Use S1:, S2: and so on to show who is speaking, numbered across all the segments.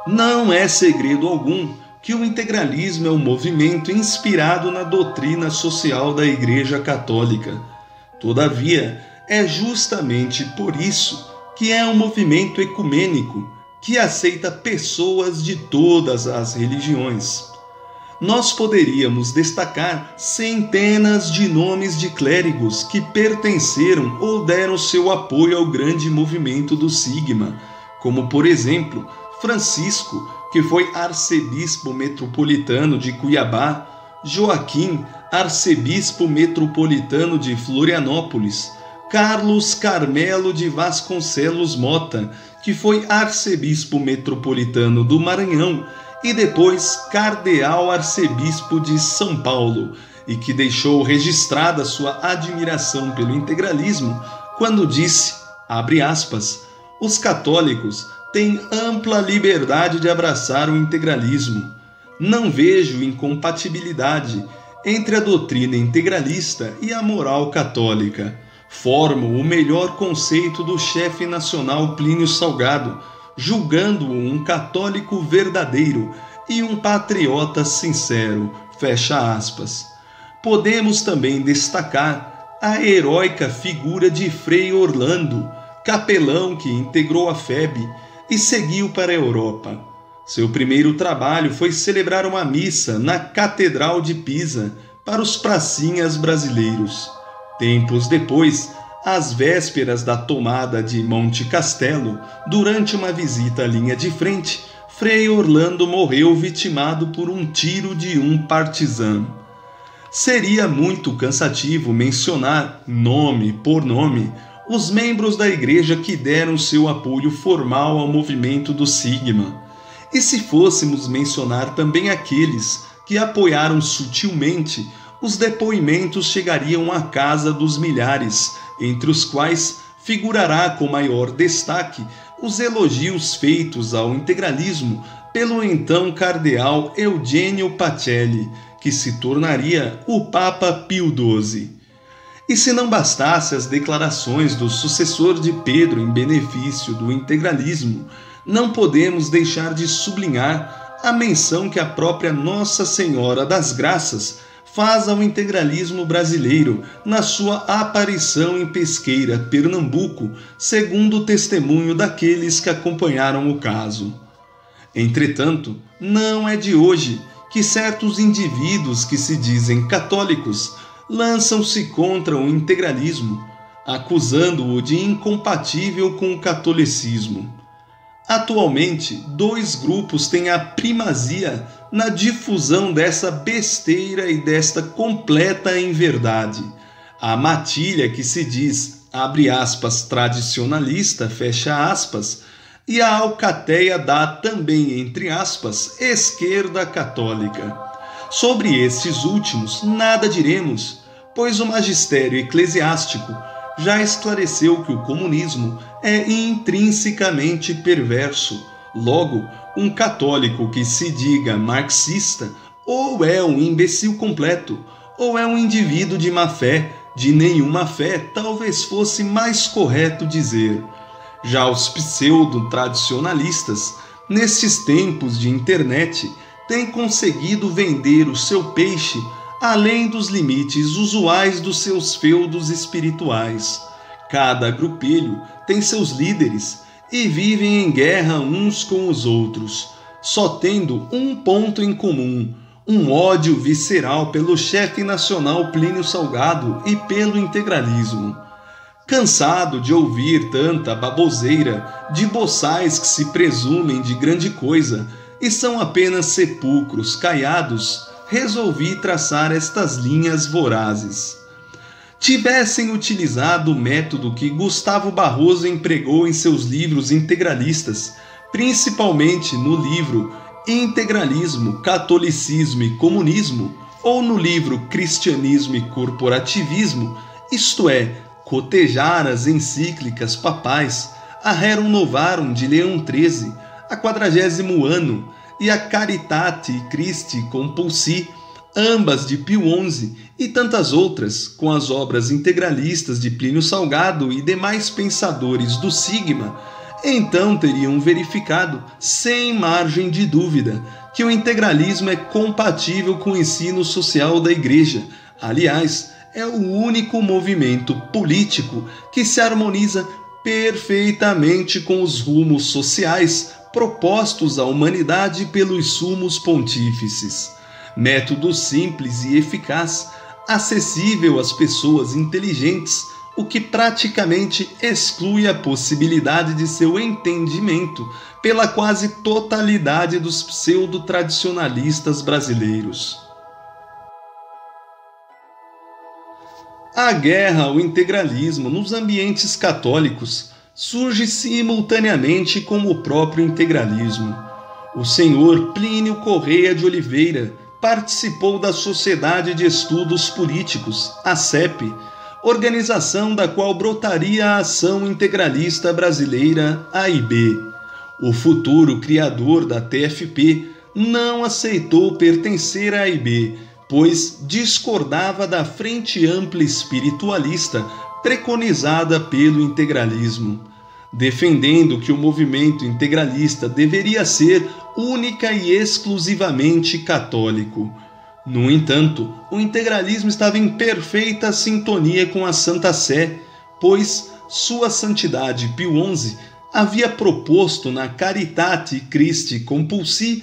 S1: Não é segredo algum que o integralismo é um movimento inspirado na doutrina social da Igreja Católica. Todavia, é justamente por isso que é um movimento ecumênico que aceita pessoas de todas as religiões. Nós poderíamos destacar centenas de nomes de clérigos que pertenceram ou deram seu apoio ao grande movimento do Sigma, como, por exemplo, Francisco, que foi arcebispo metropolitano de Cuiabá, Joaquim, arcebispo metropolitano de Florianópolis, Carlos Carmelo de Vasconcelos Mota, que foi arcebispo metropolitano do Maranhão e depois cardeal arcebispo de São Paulo, e que deixou registrada sua admiração pelo integralismo quando disse, abre aspas, os católicos têm ampla liberdade de abraçar o integralismo. Não vejo incompatibilidade entre a doutrina integralista e a moral católica. Formo o melhor conceito do chefe nacional Plínio Salgado, julgando-o um católico verdadeiro e um patriota sincero, fecha aspas. Podemos também destacar a heróica figura de Frei Orlando, capelão que integrou a FEB e seguiu para a Europa. Seu primeiro trabalho foi celebrar uma missa na Catedral de Pisa para os pracinhas brasileiros. Tempos depois, às vésperas da tomada de Monte Castelo, durante uma visita à linha de frente, Frei Orlando morreu vitimado por um tiro de um partisano. Seria muito cansativo mencionar, nome por nome, os membros da igreja que deram seu apoio formal ao movimento do Sigma. E se fôssemos mencionar também aqueles que apoiaram sutilmente, os depoimentos chegariam à casa dos milhares, entre os quais figurará com maior destaque os elogios feitos ao integralismo pelo então cardeal Eugênio Pacelli, que se tornaria o Papa Pio XII. E se não bastasse as declarações do sucessor de Pedro em benefício do integralismo, não podemos deixar de sublinhar a menção que a própria Nossa Senhora das Graças faz ao integralismo brasileiro na sua aparição em Pesqueira, Pernambuco, segundo o testemunho daqueles que acompanharam o caso. Entretanto, não é de hoje que certos indivíduos que se dizem católicos lançam-se contra o integralismo, acusando-o de incompatível com o catolicismo. Atualmente, dois grupos têm a primazia na difusão dessa besteira e desta completa inverdade. A matilha que se diz, abre aspas, tradicionalista, fecha aspas, e a alcateia da também, entre aspas, esquerda católica. Sobre estes últimos, nada diremos, pois o magistério eclesiástico já esclareceu que o comunismo é intrinsecamente perverso. Logo, um católico que se diga marxista ou é um imbecil completo, ou é um indivíduo de má fé, de nenhuma fé, talvez fosse mais correto dizer. Já os pseudo-tradicionalistas, nestes tempos de internet, têm conseguido vender o seu peixe além dos limites usuais dos seus feudos espirituais. Cada grupelho tem seus líderes e vivem em guerra uns com os outros, só tendo um ponto em comum, um ódio visceral pelo chefe nacional Plínio Salgado e pelo integralismo. Cansado de ouvir tanta baboseira de boçais que se presumem de grande coisa e são apenas sepulcros caiados, resolvi traçar estas linhas vorazes. Tivessem utilizado o método que Gustavo Barroso empregou em seus livros integralistas, principalmente no livro Integralismo, Catolicismo e Comunismo, ou no livro Cristianismo e Corporativismo, isto é, cotejar as encíclicas papais, a Rerum Novarum de Leão XIII, a 40º ano, e a Caritate Christi Compulsi, ambas de Pio XI, e tantas outras, com as obras integralistas de Plínio Salgado e demais pensadores do Sigma, então teriam verificado, sem margem de dúvida, que o integralismo é compatível com o ensino social da Igreja. Aliás, é o único movimento político que se harmoniza perfeitamente com os rumos sociais propostos à humanidade pelos sumos pontífices. Método simples e eficaz, acessível às pessoas inteligentes, o que praticamente exclui a possibilidade de seu entendimento pela quase totalidade dos pseudo-tradicionalistas brasileiros. A guerra ao integralismo nos ambientes católicos surge simultaneamente com o próprio integralismo. O senhor Plínio Correia de Oliveira participou da Sociedade de Estudos Políticos, a SEP, organização da qual brotaria a Ação Integralista Brasileira, AIB. O futuro criador da TFP não aceitou pertencer à AIB, pois discordava da Frente Ampla Espiritualista preconizada pelo integralismo, defendendo que o movimento integralista deveria ser única e exclusivamente católico. No entanto, o integralismo estava em perfeita sintonia com a Santa Sé, pois Sua Santidade Pio XI havia proposto na Caritate Christi Compulsi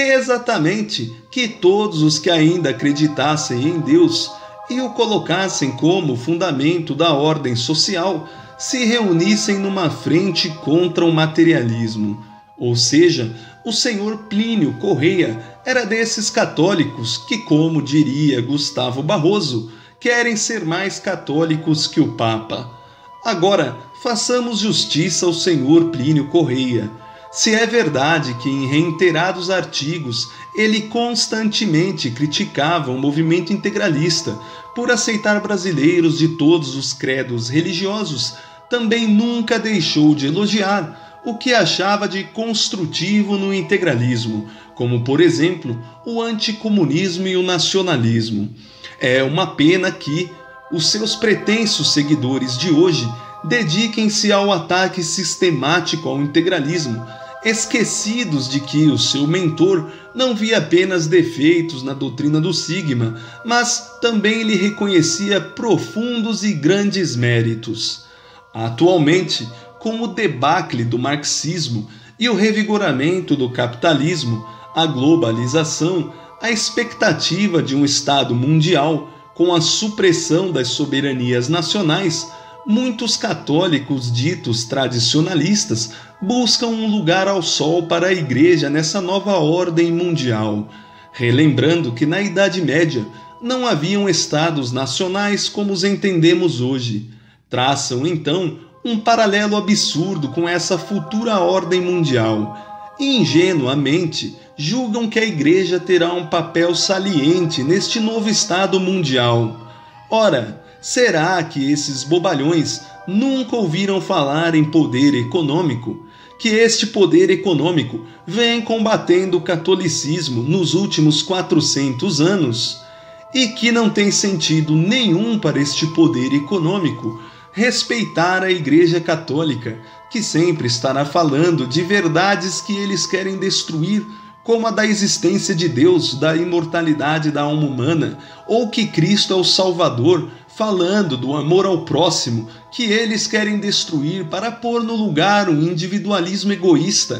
S1: exatamente que todos os que ainda acreditassem em Deus e o colocassem como fundamento da ordem social se reunissem numa frente contra o materialismo. Ou seja, o senhor Plínio Correia era desses católicos que, como diria Gustavo Barroso, querem ser mais católicos que o Papa. Agora, façamos justiça ao senhor Plínio Correia. Se é verdade que em reiterados artigos ele constantemente criticava o movimento integralista por aceitar brasileiros de todos os credos religiosos, também nunca deixou de elogiar o que achava de construtivo no integralismo, como, por exemplo, o anticomunismo e o nacionalismo. É uma pena que os seus pretensos seguidores de hoje dediquem-se ao ataque sistemático ao integralismo, esquecidos de que o seu mentor não via apenas defeitos na doutrina do Sigma, mas também lhe reconhecia profundos e grandes méritos. Atualmente, com o debacle do marxismo e o revigoramento do capitalismo, a globalização, a expectativa de um Estado mundial, com a supressão das soberanias nacionais, muitos católicos ditos tradicionalistas buscam um lugar ao sol para a Igreja nessa nova ordem mundial, relembrando que na Idade Média não haviam estados nacionais como os entendemos hoje. Traçam, então, um paralelo absurdo com essa futura ordem mundial e, ingenuamente, julgam que a Igreja terá um papel saliente neste novo Estado mundial. Ora, será que esses bobalhões nunca ouviram falar em poder econômico? Que este poder econômico vem combatendo o catolicismo nos últimos 400 anos e que não tem sentido nenhum para este poder econômico respeitar a Igreja Católica, que sempre estará falando de verdades que eles querem destruir, como a da existência de Deus, da imortalidade da alma humana, ou que Cristo é o Salvador, falando do amor ao próximo, que eles querem destruir para pôr no lugar um individualismo egoísta.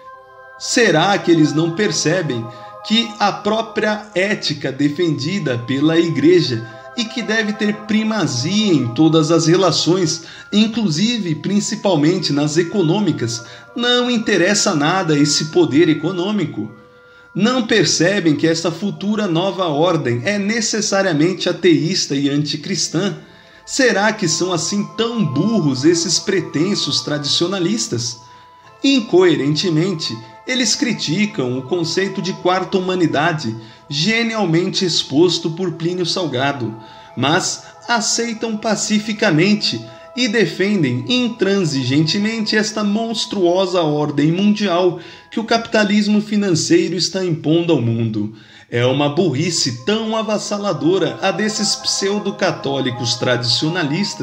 S1: Será que eles não percebem que a própria ética defendida pela Igreja e que deve ter primazia em todas as relações, inclusive principalmente nas econômicas, não interessa nada a esse poder econômico? Não percebem que esta futura nova ordem é necessariamente ateísta e anticristã? Será que são assim tão burros esses pretensos tradicionalistas? Incoerentemente, eles criticam o conceito de quarta humanidade, genialmente exposto por Plínio Salgado, mas aceitam pacificamente e defendem intransigentemente esta monstruosa ordem mundial que o capitalismo financeiro está impondo ao mundo. É uma burrice tão avassaladora a desses pseudo-católicos tradicionalistas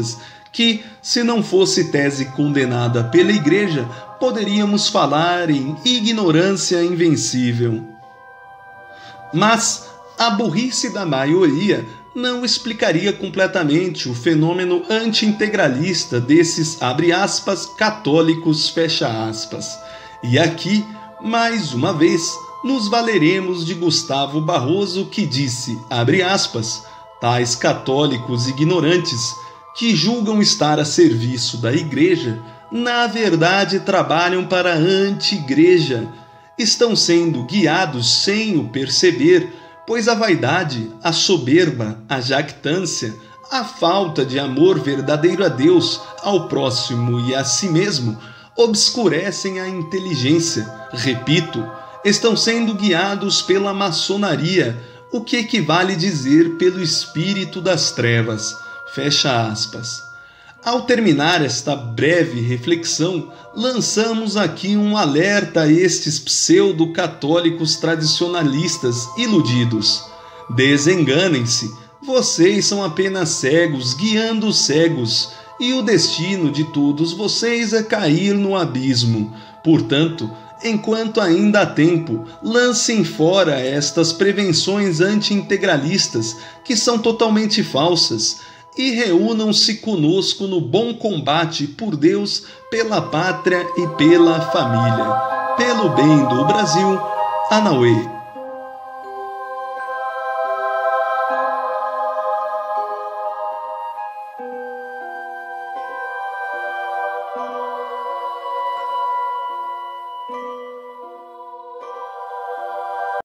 S1: que, se não fosse tese condenada pela Igreja, poderíamos falar em ignorância invencível. Mas a burrice da maioria não explicaria completamente o fenômeno anti-integralista desses, abre aspas, católicos, fecha aspas. E aqui, mais uma vez, nos valeremos de Gustavo Barroso, que disse, abre aspas, tais católicos ignorantes que julgam estar a serviço da Igreja, na verdade trabalham para a anti-Igreja, estão sendo guiados sem o perceber, pois a vaidade, a soberba, a jactância, a falta de amor verdadeiro a Deus, ao próximo e a si mesmo, obscurecem a inteligência. Repito, estão sendo guiados pela maçonaria, o que equivale dizer pelo espírito das trevas. Fecha aspas. Ao terminar esta breve reflexão, lançamos aqui um alerta a estes pseudo-católicos tradicionalistas iludidos. Desenganem-se, vocês são apenas cegos guiando os cegos, e o destino de todos vocês é cair no abismo. Portanto, enquanto ainda há tempo, lancem fora estas prevenções anti-integralistas que são totalmente falsas, e reúnam-se conosco no bom combate por Deus, pela pátria e pela família. Pelo bem do Brasil, Anauê.